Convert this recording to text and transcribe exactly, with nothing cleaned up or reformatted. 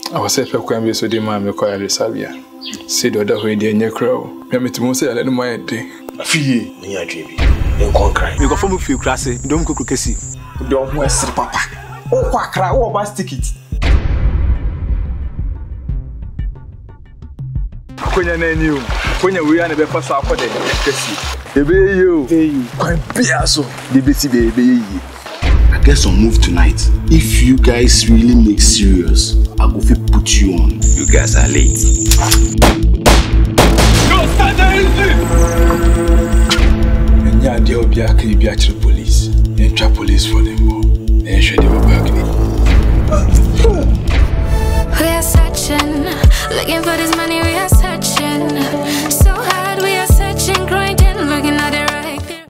I was saying, "I'm going to be my car Sabia." Said the other way, the new crow. Me met to say, "I don't mind it." Fee, me a dreamy. Don't conquer. You go from a few classes. Don't cook cookie. Don't waste papa. Oh, quackra, oh, bus ticket. When you knew, when you were never first for the baby, you, you, quite piasso, the baby, baby. I guess I'll move tonight. If you guys really make serious, I'll go put you on. You guys are late. No, stand there! And yeah, they'll be actually be at the police. And trap police for them all. And show them back. We are searching, looking for this money, we are searching. So high.